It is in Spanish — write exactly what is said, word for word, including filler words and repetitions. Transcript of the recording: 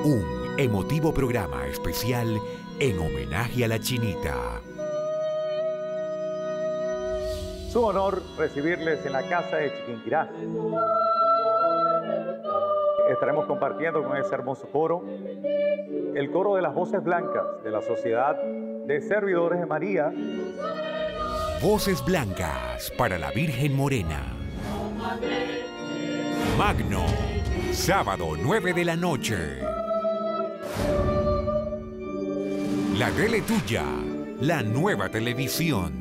Un emotivo programa especial en homenaje a la Chinita. Es un honor recibirles en la casa de Chiquinquirá. Estaremos compartiendo con ese hermoso coro, el coro de las voces blancas de la Sociedad de Servidores de María. Voces blancas para la Virgen Morena. Magno, sábado nueve de la noche. La tele tuya, la nueva televisión.